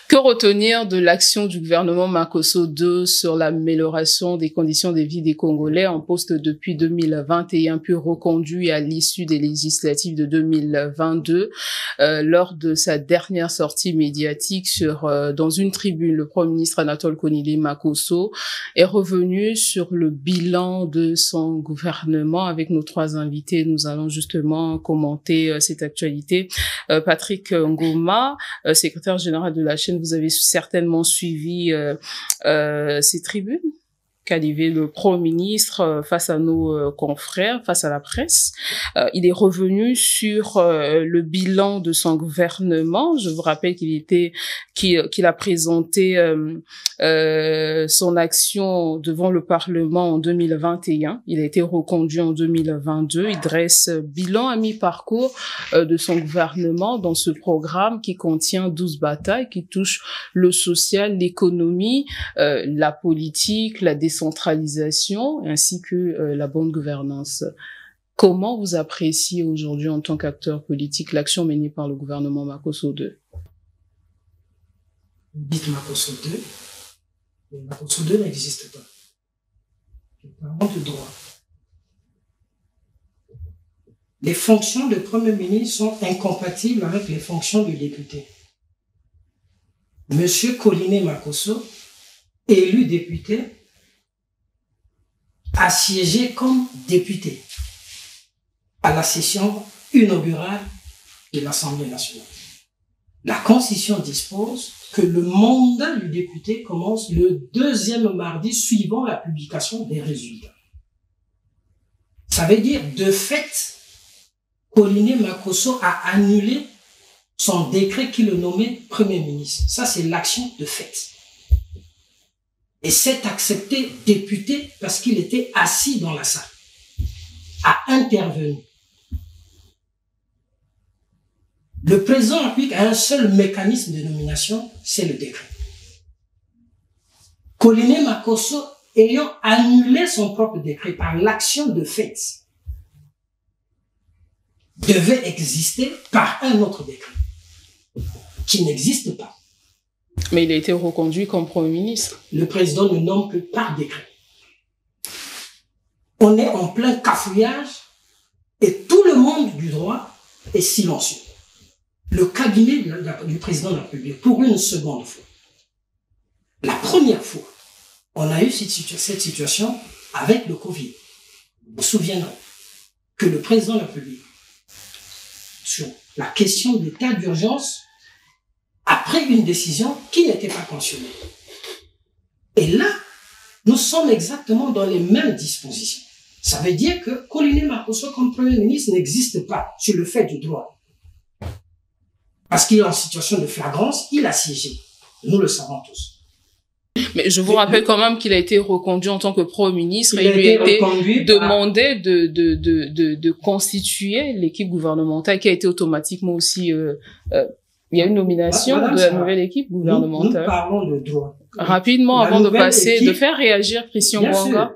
Que retenir de l'action du gouvernement Makosso II sur l'amélioration des conditions de vie des Congolais en poste depuis 2021 puis reconduit à l'issue des législatives de 2022? Lors de sa dernière sortie médiatique dans une tribune, le Premier ministre Anatole Konile Makosso est revenu sur le bilan de son gouvernement. Avec nos trois invités, nous allons justement commenter cette actualité. Patrick Ngoma, secrétaire général de la chaîne, vous avez certainement suivi ces tribunes qu'a livré le Premier ministre face à nos confrères, face à la presse. Il est revenu sur le bilan de son gouvernement. Je vous rappelle qu'il a présenté son action devant le Parlement en 2021. Il a été reconduit en 2022. Il dresse bilan à mi-parcours de son gouvernement dans ce programme qui contient 12 batailles qui touchent le social, l'économie, la politique, la décentralisation ainsi que la bonne gouvernance. Comment vous appréciez aujourd'hui en tant qu'acteur politique l'action menée par le gouvernement Makosso II? Dites Makosso II, mais Makosso II n'existe pas. Nous parlons de droit. Les fonctions de Premier ministre sont incompatibles avec les fonctions de député. Monsieur Konile Makosso, élu député, a siégé comme député à la session inaugurale de l'Assemblée nationale. La Constitution dispose que le mandat du député commence le deuxième mardi suivant la publication des résultats. Ça veut dire, de fait, Konile Makosso a annulé son décret qui le nommait Premier ministre. Ça, c'est l'action de fait. Et s'est accepté député parce qu'il était assis dans la salle, a intervenu. Le président applique un seul mécanisme de nomination, c'est le décret. Konile Makosso, ayant annulé son propre décret par l'action de fait, devait exister par un autre décret, qui n'existe pas. Mais il a été reconduit comme Premier ministre. Le président ne nomme que par décret. On est en plein cafouillage et tout le monde du droit est silencieux. Le cabinet du président de la République, pour une seconde fois, la première fois, on a eu cette situation avec le Covid. Vous vous souviendrez que le président de la République, sur la question d'état d'urgence, a pris une décision qui n'était pas cautionnée. Et là, nous sommes exactement dans les mêmes dispositions. Ça veut dire que Konile Makosso comme Premier ministre n'existe pas sur le fait du droit. Parce qu'il est en situation de flagrance, il a siégé. Nous le savons tous. Mais je vous rappelle quand même qu'il a été reconduit en tant que Premier ministre et il lui a été demandé de constituer l'équipe gouvernementale qui a été automatiquement aussi... il y a une nomination de la nouvelle équipe gouvernementale. Nous parlons de droit. Rapidement, avant de passer, de faire réagir Christian Mwanga.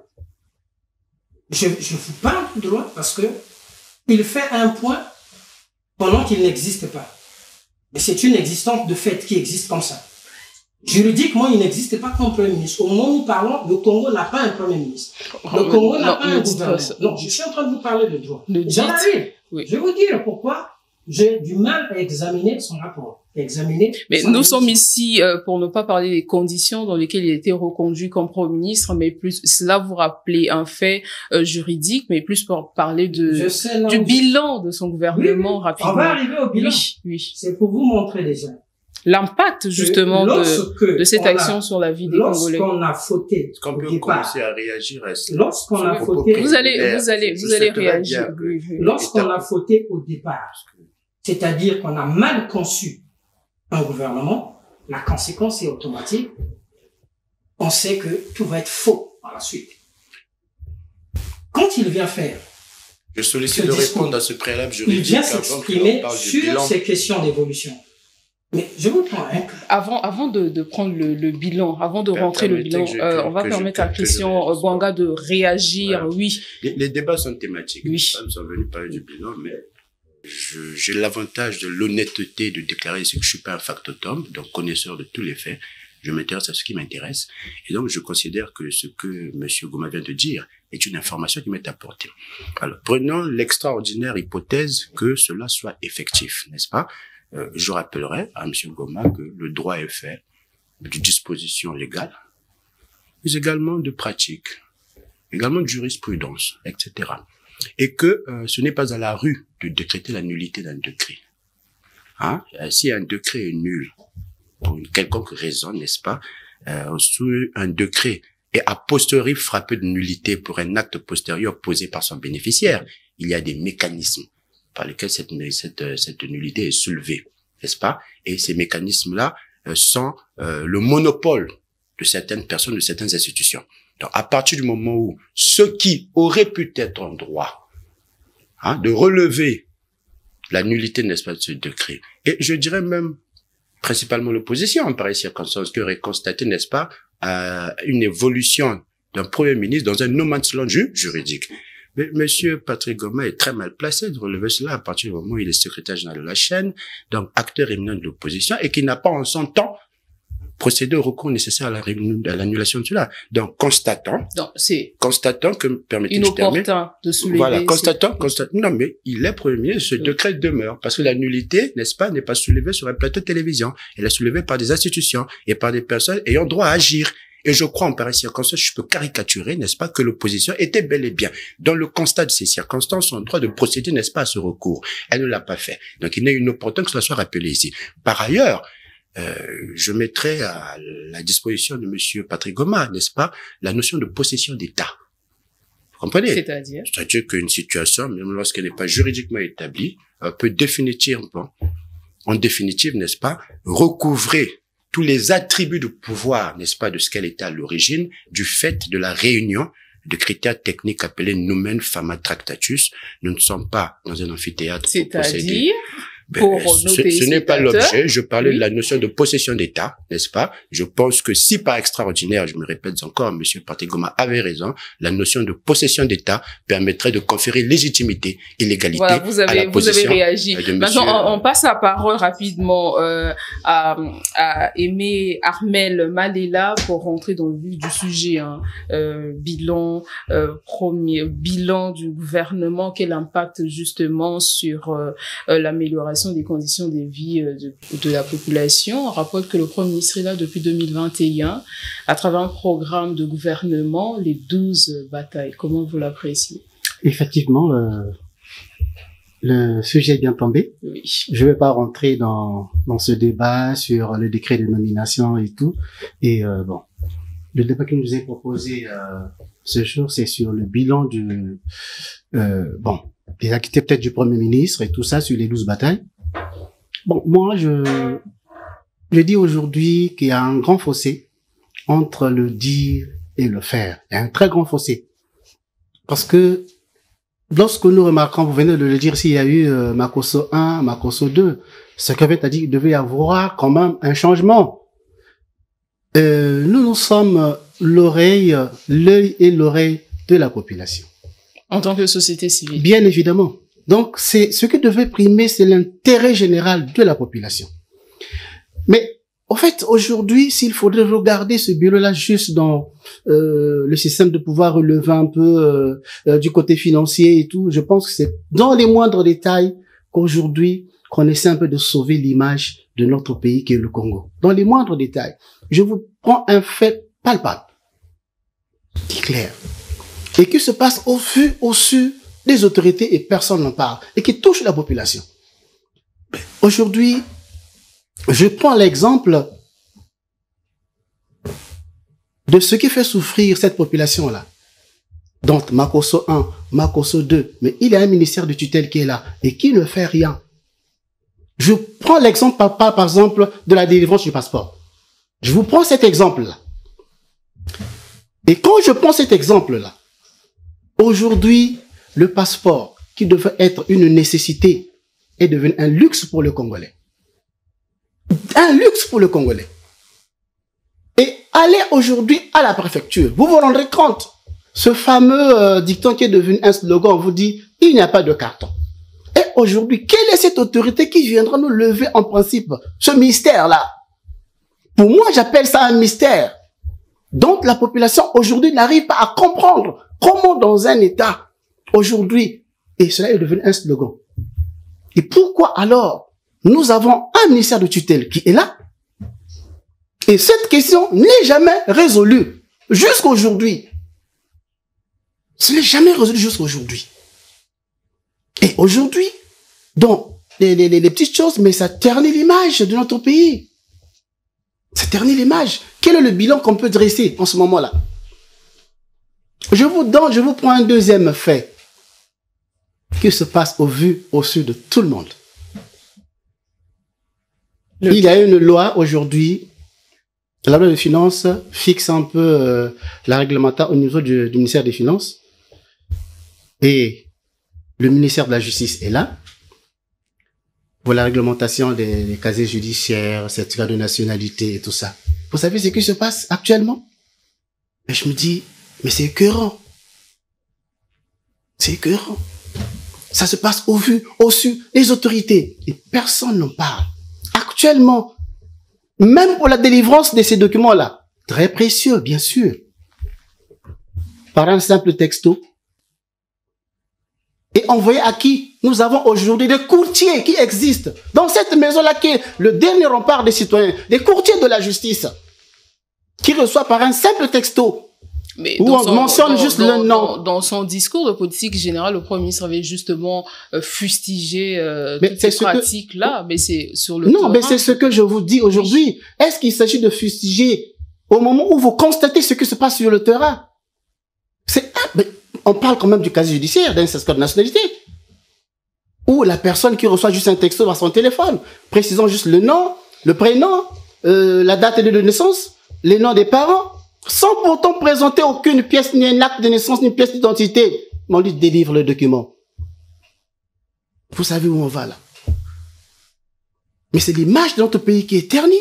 Je vous parle de droit parce que il fait un point pendant qu'il n'existe pas. Mais c'est une existence de fait qui existe comme ça. Juridiquement, il n'existe pas comme Premier ministre. Au moment où nous parlons, le Congo n'a pas un Premier ministre. Le Congo n'a pas un gouvernement. Non, je suis en train de vous parler de droit. J'en arrive. Oui. Je vais vous dire pourquoi j'ai du mal à examiner son rapport. Mais nous sommes ici pour ne pas parler des conditions dans lesquelles il a été reconduit comme Premier ministre, mais plus cela vous rappelait un fait juridique, mais plus pour parler du bilan de son gouvernement rapidement. On va arriver au bilan. Oui. C'est pour vous montrer déjà l'impact justement de cette action sur la vie des Congolais. Lorsqu'on a fauté, qu'on peut commencer à réagir à ça. Lorsqu'on a fauté, vous allez réagir. Lorsqu'on a fauté au départ, c'est-à-dire qu'on a mal conçu un gouvernement, la conséquence est automatique. On sait que tout va être faux par la suite. Quand il vient faire, je sollicite de répondre à ce préalable juridique. Il vient s'exprimer sur ces questions d'évolution. Mais je vous prends un cas. Avant de prendre le bilan, avant de rentrer le bilan, on va permettre à Christian Mwanga de réagir. Voilà. Oui. Les débats sont thématiques. Oui. Nous sommes venus parler du bilan, mais j'ai l'avantage de l'honnêteté de déclarer que je ne suis pas un factotum, donc connaisseur de tous les faits. Je m'intéresse à ce qui m'intéresse. Et donc, je considère que ce que M. Goma vient de dire est une information qui m'est apportée. Alors, prenons l'extraordinaire hypothèse que cela soit effectif, n'est-ce pas? Je rappellerai à M. Goma que le droit est fait de dispositions légales, mais également de pratiques, également de jurisprudence, etc. Et que ce n'est pas à la rue de décréter la nullité d'un décret. Hein? Si un décret est nul, pour une quelconque raison, n'est-ce pas, sous un décret et a posteriori frappé de nullité pour un acte postérieur posé par son bénéficiaire, il y a des mécanismes par lesquels cette nullité est soulevée, n'est-ce pas? Et ces mécanismes-là sont le monopole de certaines personnes, de certaines institutions. Donc, à partir du moment où ceux qui auraient pu être en droit de relever la nullité, n'est-ce pas, de ce décret, et je dirais même principalement l'opposition en pareille circonstance, qui aurait constaté, n'est-ce pas, une évolution d'un Premier ministre dans un no man's land juridique. Mais Monsieur Patrick Goma est très mal placé de relever cela à partir du moment où il est secrétaire général de la chaîne, donc acteur éminent de l'opposition, et qui n'a pas en son temps procédé au recours nécessaire à l'annulation de cela. Donc, constatant que, permettez-moi de terminer. Inopportun de soulever. Voilà, constatant, non, mais il est Premier ministre, ce décret demeure, parce que la nullité, n'est-ce pas, n'est pas soulevée sur un plateau de télévision. Elle est soulevée par des institutions et par des personnes ayant droit à agir. Et je crois, en pareille circonstance, je peux caricaturer, n'est-ce pas, que l'opposition était bel et bien, dans le constat de ces circonstances, son droit de procéder, n'est-ce pas, à ce recours. Elle ne l'a pas fait. Donc, il n'est inopportun que cela soit rappelé ici. Par ailleurs, je mettrai à la disposition de Monsieur Patrick Goma, n'est-ce pas, la notion de possession d'État. Vous comprenez? C'est-à-dire qu'une situation, même lorsqu'elle n'est pas juridiquement établie, peut définitivement, en définitive, n'est-ce pas, recouvrer tous les attributs de pouvoir, n'est-ce pas, de ce qu'elle était à l'origine, du fait de la réunion de critères techniques appelés Numen Fama Tractatus. Nous ne sommes pas dans un amphithéâtre pour procéder. Ce n'est pas l'objet. Je parlais de la notion de possession d'État, n'est-ce pas? Je pense que si par extraordinaire, je me répète encore, Monsieur Patrick Goma avait raison, la notion de possession d'État permettrait de conférer légitimité et légalité voilà, à la position. Vous avez réagi. Maintenant, on passe la parole rapidement à Aimé Armel Malela pour rentrer dans le vif du sujet. Bilan du gouvernement, quel impact justement sur l'amélioration des conditions de vie de la population. On rappelle que le Premier ministre est là depuis 2021 à travers un programme de gouvernement, les 12 batailles. Comment vous l'appréciez? Effectivement, le sujet est bien tombé. Oui. Je ne vais pas rentrer dans ce débat sur le décret de nomination et tout. Et bon, le débat qui nous est proposé ce jour, c'est sur le bilan des activités peut-être du Premier ministre et tout ça sur les 12 batailles. Bon, moi, je dis aujourd'hui qu'il y a un grand fossé entre le dire et le faire. Il y a un très grand fossé. Parce que lorsque nous remarquons, vous venez de le dire, s'il y a eu Makosso 1, Makosso 2, ce qu'avait dit qu'il devait y avoir quand même un changement. Nous sommes l'œil et l'oreille de la population. En tant que société civile. Bien évidemment. Donc, c'est ce qui devait primer, c'est l'intérêt général de la population. Mais, en fait, aujourd'hui, s'il faudrait regarder ce bureau-là juste dans le système de pouvoir relever un peu du côté financier et tout, je pense que c'est dans les moindres détails qu'aujourd'hui, qu'on essaie un peu de sauver l'image de notre pays qui est le Congo. Dans les moindres détails. Je vous prends un fait palpable, qui est clair, et qui se passe au-dessus des autorités et personne n'en parle, et qui touche la population. Aujourd'hui, je prends l'exemple de ce qui fait souffrir cette population-là. Donc, Makosso 1, Makosso 2, mais il y a un ministère de tutelle qui est là, et qui ne fait rien. Je prends l'exemple, par exemple, de la délivrance du passeport. Je vous prends cet exemple-là. Et quand je prends cet exemple-là, aujourd'hui, le passeport, qui devait être une nécessité, est devenu un luxe pour le Congolais. Un luxe pour le Congolais. Et allez aujourd'hui à la préfecture, vous vous rendrez compte, ce fameux dicton qui est devenu un slogan, on vous dit, il n'y a pas de carton. Et aujourd'hui, quelle est cette autorité qui viendra nous lever en principe ce mystère-là? Pour moi, j'appelle ça un mystère. Donc, la population aujourd'hui n'arrive pas à comprendre comment dans un État, aujourd'hui, et cela est devenu un slogan. Et pourquoi alors nous avons un ministère de tutelle qui est là? Et cette question n'est jamais résolue jusqu'aujourd'hui. Ce n'est jamais résolu jusqu'aujourd'hui. Et aujourd'hui, donc, les petites choses, mais ça ternit l'image de notre pays. Ça ternit l'image. Quel est le bilan qu'on peut dresser en ce moment-là? Je vous prends un deuxième fait qui se passe au vu, au su de tout le monde. Il y a une loi aujourd'hui, la loi de finances fixe un peu la réglementation au niveau du ministère des Finances. Et le ministère de la Justice est là pour la réglementation des casiers judiciaires, certificats de nationalité et tout ça. Vous savez ce qui se passe actuellement? Et je me dis, mais c'est écœurant. C'est écœurant. Ça se passe au vu, au su des autorités. Et personne n'en parle. Actuellement, même pour la délivrance de ces documents-là, très précieux, bien sûr, par un simple texto, et envoyé à qui? Nous avons aujourd'hui des courtiers qui existent dans cette maison-là qui est le dernier rempart des citoyens, des courtiers de la justice, qui reçoivent par un simple texto. Mais où on mentionne juste le nom. Dans son discours de politique générale, le Premier ministre avait justement fustigé toutes ces pratiques-là, mais c'est sur le terrain. Non, mais c'est ce que je vous dis aujourd'hui. Est-ce qu'il s'agit de fustiger au moment où vous constatez ce qui se passe sur le terrain? On parle quand même du casier judiciaire, d'un certificat de nationalité, où la personne qui reçoit juste un texto dans son téléphone, précisant juste le nom, le prénom, la date de naissance, les noms des parents, sans pourtant présenter aucune pièce, ni un acte de naissance, ni une pièce d'identité. On lui délivre le document. Vous savez où on va là? Mais c'est l'image de notre pays qui est ternie.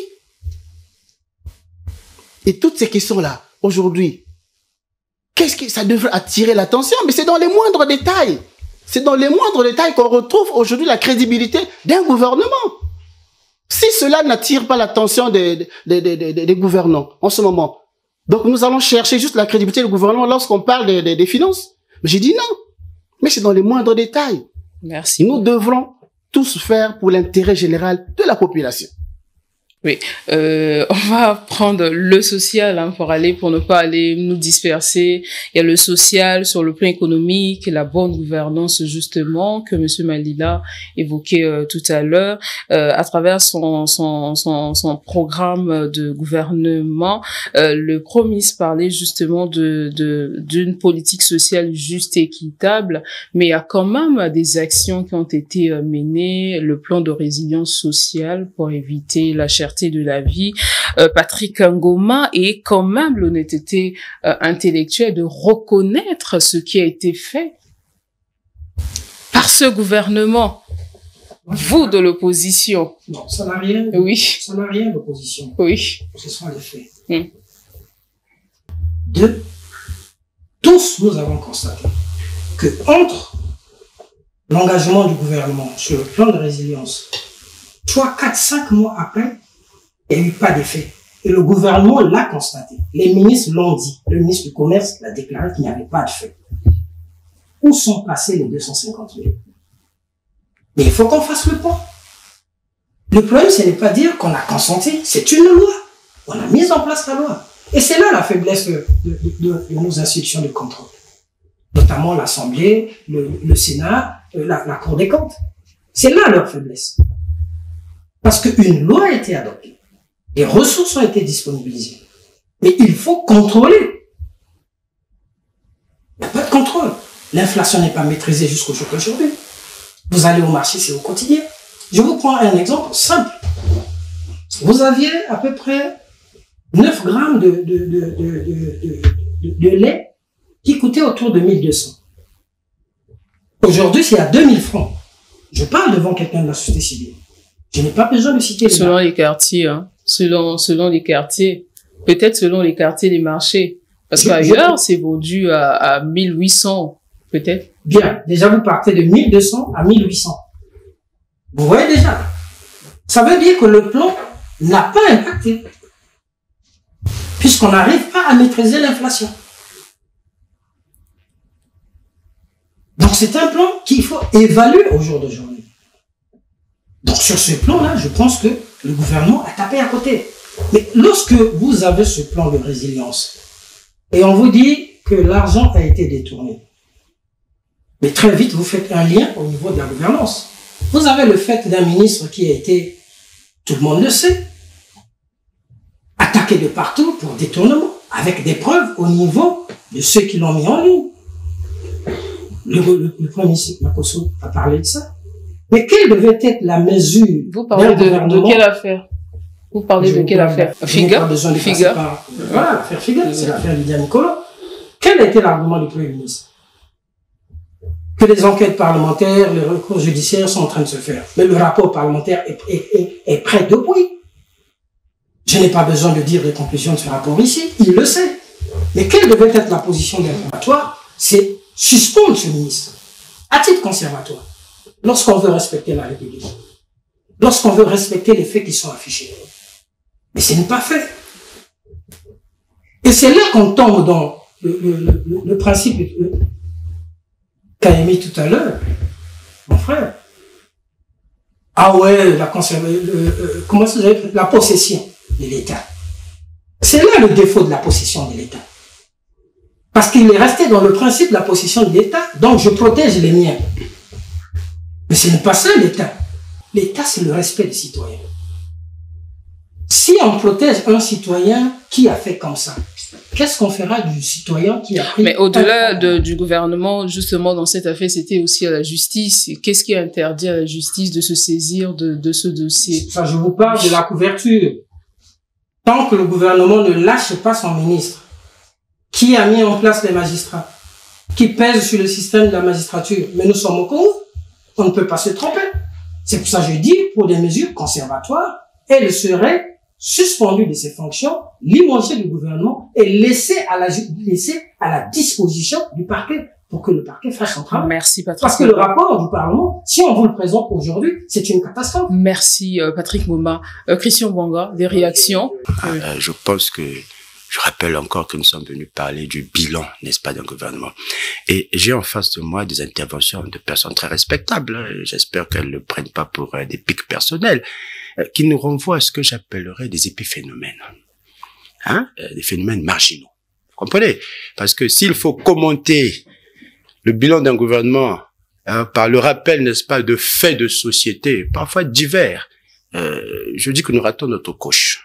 Et toutes ces questions-là, aujourd'hui, qu'est-ce que ça devrait attirer l'attention? Mais c'est dans les moindres détails. C'est dans les moindres détails qu'on retrouve aujourd'hui la crédibilité d'un gouvernement. Si cela n'attire pas l'attention des gouvernants en ce moment, donc nous allons chercher juste la crédibilité du gouvernement lorsqu'on parle des finances. Mais j'ai dit non. Mais c'est dans les moindres détails. Merci. Nous devrons tous faire pour l'intérêt général de la population. Oui, on va prendre le social pour ne pas aller nous disperser. Il y a le social sur le plan économique, la bonne gouvernance justement que Monsieur Malila évoquait tout à l'heure à travers son programme de gouvernement. Le Premier ministre parlait justement d'une politique sociale juste et équitable, mais il y a quand même des actions qui ont été menées, le plan de résilience sociale pour éviter la cherté de la vie. Patrick Ngoma et quand même l'honnêteté intellectuelle de reconnaître ce qui a été fait par ce gouvernement. Vous de l'opposition. Non, ça n'a rien. Oui. Ça n'a rien d'opposition. Oui. Ce sont les faits. Deux, tous nous avons constaté que entre l'engagement du gouvernement sur le plan de résilience, 3, 4, 5 mois après, il n'y a eu pas d'effet. Et le gouvernement l'a constaté. Les ministres l'ont dit. Le ministre du Commerce l'a déclaré qu'il n'y avait pas d'effet. Où sont passés les 250 000? Mais il faut qu'on fasse le point. Le problème, ce n'est pas dire qu'on a consenti. C'est une loi. On a mis en place la loi. Et c'est là la faiblesse de nos institutions de contrôle. Notamment l'Assemblée, le Sénat, la Cour des comptes. C'est là leur faiblesse. Parce qu'une loi a été adoptée. Des ressources ont été disponibilisées. Mais il faut contrôler. Il n'y a pas de contrôle. L'inflation n'est pas maîtrisée jusqu'au jour d'aujourd'hui. Vous allez au marché, c'est au quotidien. Je vous prends un exemple simple. Vous aviez à peu près 9 grammes de lait qui coûtait autour de 1200. Aujourd'hui, c'est à 2000 francs. Je parle devant quelqu'un de la société civile. Je n'ai pas besoin de citer les selon les quartiers, hein. Selon les quartiers. Peut-être selon les quartiers des marchés. Parce qu'ailleurs, c'est vendu à 1800, peut-être. Bien. Déjà, vous partez de 1200 à 1800. Vous voyez déjà. Ça veut dire que le plan n'a pas impacté. Puisqu'on n'arrive pas à maîtriser l'inflation. Donc c'est un plan qu'il faut évaluer au jour d'aujourd'hui. Donc sur ce plan-là, je pense que le gouvernement a tapé à côté. Mais lorsque vous avez ce plan de résilience, et on vous dit que l'argent a été détourné, mais très vite vous faites un lien au niveau de la gouvernance. Vous avez le fait d'un ministre qui a été, tout le monde le sait, attaqué de partout pour détournement, avec des preuves au niveau de ceux qui l'ont mis en ligne. Le Premier ministre Makosso a parlé de ça. Mais quelle devait être la mesure? Vous parlez de quelle affaire? Vous parlez de quelle affaire? Figa? Figa. Voilà, l'affaire Figa, c'est l'affaire Lydia Nicolo. Quel a été l'argument du Premier ministre? Que les enquêtes parlementaires, les recours judiciaires sont en train de se faire. Mais le rapport parlementaire est prêt depuis. Je n'ai pas besoin de dire les conclusions de ce rapport ici, il le sait. Mais quelle devait être la position de l'informatoire? C'est suspendre ce ministre, à titre conservatoire, lorsqu'on veut respecter la République, lorsqu'on veut respecter les faits qui sont affichés. Mais ce n'est pas fait. Et c'est là qu'on tombe dans le principe qu'a émis tout à l'heure mon frère. Ah ouais, comment vous avez la possession de l'État. C'est là le défaut de la possession de l'État. Parce qu'il est resté dans le principe de la possession de l'État, donc je protège les miens. Mais ce n'est pas ça l'État. L'État, c'est le respect des citoyens. Si on protège un citoyen qui a fait comme ça, qu'est-ce qu'on fera du citoyen qui a pris... Mais au-delà du gouvernement, justement, dans cette affaire, c'était aussi à la justice. Qu'est-ce qui a interdit à la justice de se saisir de ce dossier? Ça, je vous parle de la couverture. Tant que le gouvernement ne lâche pas son ministre, qui a mis en place les magistrats, qui pèse sur le système de la magistrature, mais nous sommes au Congo, on ne peut pas se tromper. C'est pour ça que je dis, pour des mesures conservatoires, elle serait suspendue de ses fonctions, limogée du gouvernement et laissée à la disposition du parquet pour que le parquet fasse son travail. Merci Patrick. Parce que le rapport du Parlement, si on vous le présente aujourd'hui, c'est une catastrophe. Merci Patrick Mboma. Christian Bouanga, des réactions? Je pense que je rappelle encore que nous sommes venus parler du bilan, n'est-ce pas, d'un gouvernement. Et j'ai en face de moi des interventions de personnes très respectables. J'espère qu'elles ne le prennent pas pour des pics personnels, qui nous renvoient à ce que j'appellerais des épiphénomènes. Des phénomènes marginaux. Vous comprenez? Parce que s'il faut commenter le bilan d'un gouvernement par le rappel, n'est-ce pas, de faits de société, parfois divers, je dis que nous ratons notre coche.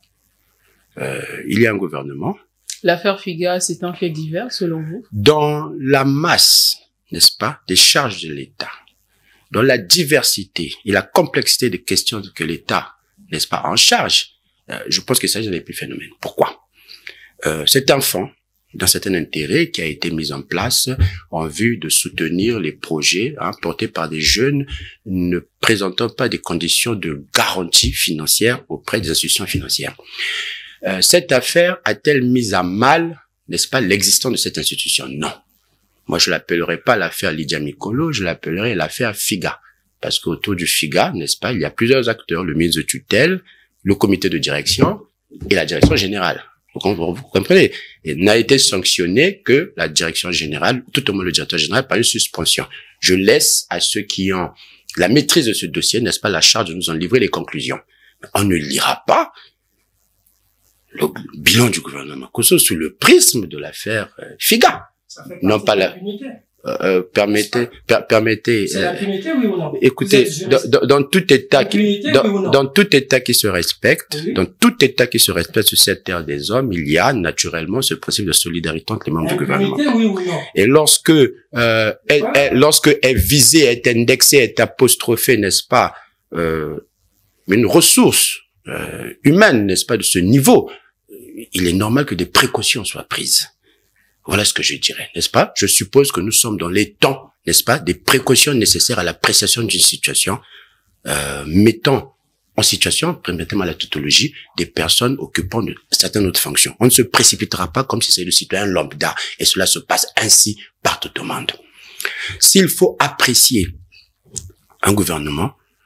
Il y a un gouvernement. L'affaire Figa, c'est un fait divers, selon vous? Dans la masse, n'est-ce pas, des charges de l'État, dans la diversité et la complexité des questions que l'État, n'est-ce pas, en charge, je pense qu'il s'agit d'un épiphénomène. Pourquoi? C'est un fonds d'un certain intérêt qui a été mis en place en vue de soutenir les projets portés par des jeunes ne présentant pas des conditions de garantie financière auprès des institutions financières. Cette affaire a-t-elle mis à mal, n'est-ce pas, l'existence de cette institution? Non. Moi, je l'appellerai pas l'affaire Lydia Nicolo, je l'appellerai l'affaire Figa. Parce qu'autour du Figa, n'est-ce pas, il y a plusieurs acteurs, le ministre de tutelle, le comité de direction et la direction générale. Vous comprenez? Il n'a été sanctionné que la direction générale, tout au moins le directeur général, par une suspension. Je laisse à ceux qui ont la maîtrise de ce dossier, n'est-ce pas, la charge de nous en livrer les conclusions. On ne lira pas le bilan du gouvernement Kosso sous le prisme de l'affaire Figa. Non pas la... permettez. C'est l'impunité, oui ou non? Écoutez, dans tout État qui se respecte, oui. Dans tout État qui se respecte sur cette terre des hommes, il y a naturellement ce principe de solidarité entre les membres du gouvernement. Oui ou non? Et lorsque est visée, est indexée, est apostrophée, n'est-ce pas, une ressource humaine, n'est-ce pas, de ce niveau, il est normal que des précautions soient prises. Voilà ce que je dirais, n'est-ce pas? Je suppose que nous sommes dans les temps, n'est-ce pas, des précautions nécessaires à l'appréciation d'une situation, mettant en situation, permettez-moi la tautologie, des personnes occupant de certaines autres fonctions. On ne se précipitera pas comme si c'était le citoyen lambda, et cela se passe ainsi partout au monde. S'il faut apprécier un gouvernement,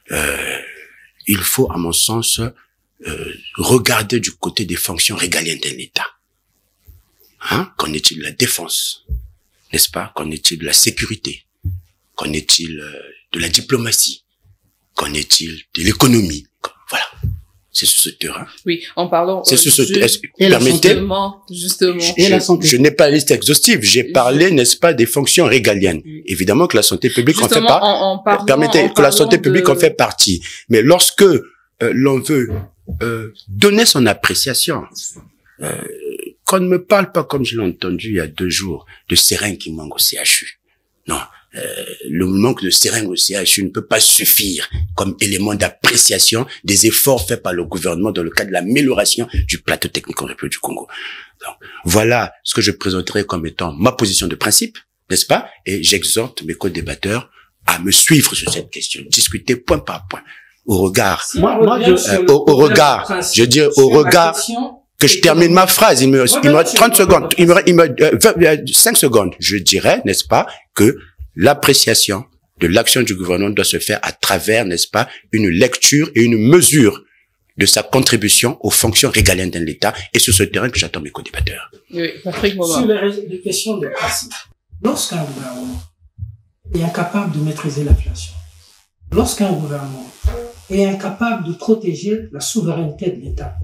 il faut, à mon sens, regarder du côté des fonctions régaliennes de l'État. Hein? Qu'en est-il de la défense? N'est-ce pas? Qu'en est-il de la sécurité? Qu'en est-il de la diplomatie? Qu'en est-il de l'économie? Voilà. C'est sur ce terrain. Oui, en parlant. C'est sur ce terrain. Permettez. Justement. Et la santé. Je n'ai pas la liste exhaustive. J'ai parlé, n'est-ce pas, des fonctions régaliennes. Évidemment que la santé publique en fait pas. Permettez que la santé publique en fait partie. Mais lorsque l'on veut donner son appréciation, qu'on ne me parle pas comme je l'ai entendu il y a 2 jours de seringues qui manquent au CHU. Non. Le manque de seringues au CHU ne peut pas suffire comme élément d'appréciation des efforts faits par le gouvernement dans le cadre de l'amélioration du plateau technique en République du Congo. Donc, voilà ce que je présenterai comme étant ma position de principe, n'est-ce pas? Et j'exhorte mes co-débatteurs à me suivre sur cette question, discuter point par point, au regard, au regard, je dirais au regard, que je termine ma phrase, il me reste 30 secondes, il me 5 secondes, je dirais, n'est-ce pas, que l'appréciation de l'action du gouvernement doit se faire à travers, n'est-ce pas, une lecture et une mesure de sa contribution aux fonctions régaliennes de l'État, et sur ce terrain que j'attends mes co-débatteurs. Oui, Patrick Moma. Sur les questions de principe, lorsqu'un gouvernement est incapable de maîtriser l'inflation, lorsqu'un gouvernement est incapable de protéger la souveraineté de l'État,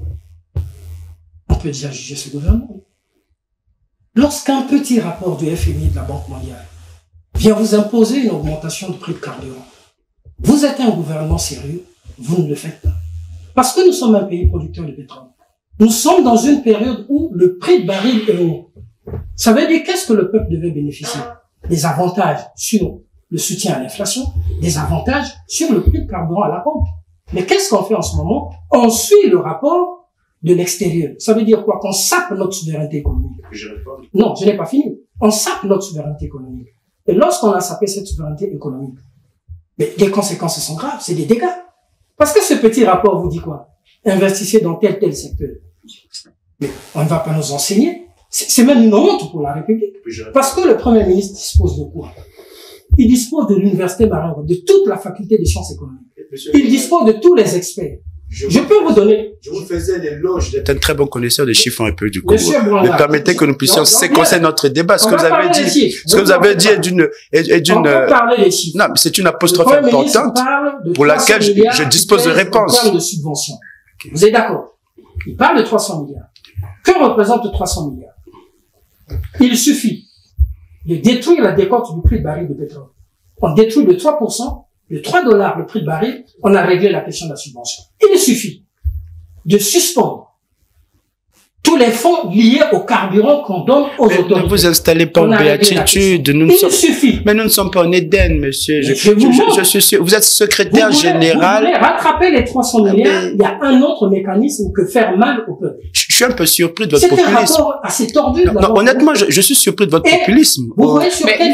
on peut déjà juger ce gouvernement. Lorsqu'un petit rapport du FMI de la Banque mondiale vient vous imposer une augmentation du prix de carburant, vous êtes un gouvernement sérieux, vous ne le faites pas. Parce que nous sommes un pays producteur de pétrole. Nous sommes dans une période où le prix de baril est haut. Ça veut dire qu'est-ce que le peuple devait bénéficier? Des avantages sur le soutien à l'inflation, des avantages sur le prix de carburant à la pompe. Mais qu'est-ce qu'on fait en ce moment? On suit le rapport de l'extérieur. Ça veut dire quoi? Qu'on sape notre souveraineté économique. Non, je n'ai pas fini. On sape notre souveraineté économique. Et lorsqu'on a sapé cette souveraineté économique, mais les conséquences sont graves, c'est des dégâts. Parce que ce petit rapport vous dit quoi? Investissez dans tel secteur. Mais on ne va pas nous enseigner. C'est même une honte pour la République. Parce que le Premier ministre dispose de quoi? Il dispose de l'Université Marengo, de toute la faculté des sciences économiques. Il dispose de tous les experts. Je peux vous donner. Je vous faisais l'éloge d'être un très bon connaisseur des chiffres en République du Congo. Mais permettez que nous puissions séquencer notre débat. Ce que vous avez dit, est d'une, on peut parler des chiffres. Non, mais c'est une apostrophe importante pour laquelle je dispose de réponses. En termes de subventions. Okay. Vous êtes d'accord? Il parle de 300 milliards. Que représente 300 milliards? Il suffit de détruire la décote du prix de baril de pétrole. On détruit de 3%, de $3 le prix de baril, on a réglé la question de la subvention. Il suffit de suspendre tous les fonds liés au carburant qu'on donne aux autorités. Ne vous installez pas en béatitude. Il suffit. Mais nous ne sommes pas en Éden, monsieur. Je suis sûr. Vous êtes secrétaire général. Vous voulez rattraper les 300 milliards. Il y a un autre mécanisme que faire mal au peuple. Je suis un peu surpris de votre populisme. C'est un rapport assez tordu. Non, honnêtement, je suis surpris de votre populisme. Vous voyez sur quel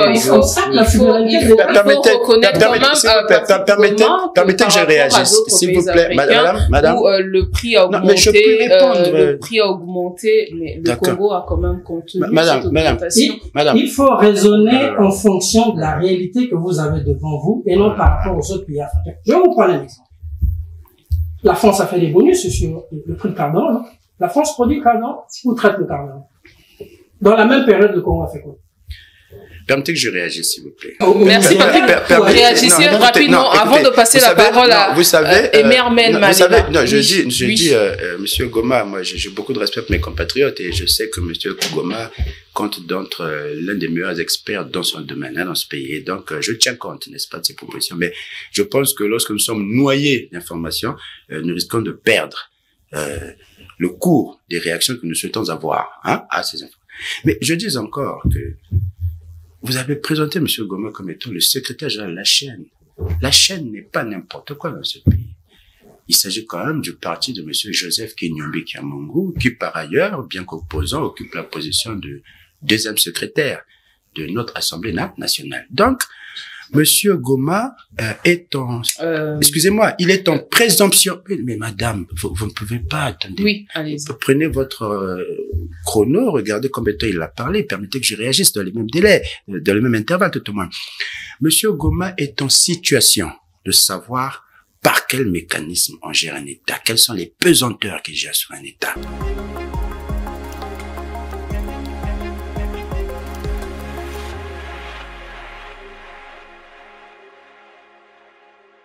Permettez que je réagisse, s'il vous plaît, madame. Où le prix a augmenté. Mais je peux répondre. Le prix a augmenté, mais le Congo a quand même contenu cette augmentation. Madame. Il faut raisonner en fonction de la réalité que vous avez devant vous et non par rapport aux autres pays africains. Je vais vous prendre un exemple. La France a fait des bonus sur le prix de carburant. Hein. La France produit le carburant ou traite le carburant. Dans la même période, le Congo a fait quoi? Permettez que je réagisse, s'il vous plaît. Merci Patrick. Réagissez rapidement avant de passer la parole à Emermen Maléna. Vous savez, non, je dis, Monsieur Goma, moi, j'ai beaucoup de respect pour mes compatriotes et je sais que Monsieur Goma compte d'entre l'un des meilleurs experts dans son domaine, dans ce pays. Et donc, je tiens compte, n'est-ce pas, de ces propositions. Mais je pense que lorsque nous sommes noyés d'informations, nous risquons de perdre le cours des réactions que nous souhaitons avoir à ces informations. Mais je dis encore que vous avez présenté M. Goma comme étant le secrétaire général de la chaîne. La chaîne n'est pas n'importe quoi dans ce pays. Il s'agit quand même du parti de M. Joseph Kenyombe Kiamungu, qui par ailleurs, bien qu'opposant, occupe la position de deuxième secrétaire de notre Assemblée nationale. Donc, M. Goma est en... Excusez-moi, il est en présomption... Mais madame, vous ne pouvez pas... Attendez. Oui, allez-y. Prenez votre chrono, regardez combien de temps il a parlé, permettez que je réagisse dans les mêmes délais, dans le même intervalle tout au moins. M. Goma est en situation de savoir par quel mécanisme on gère un État, quelles sont les pesanteurs qui gèrent sur un État.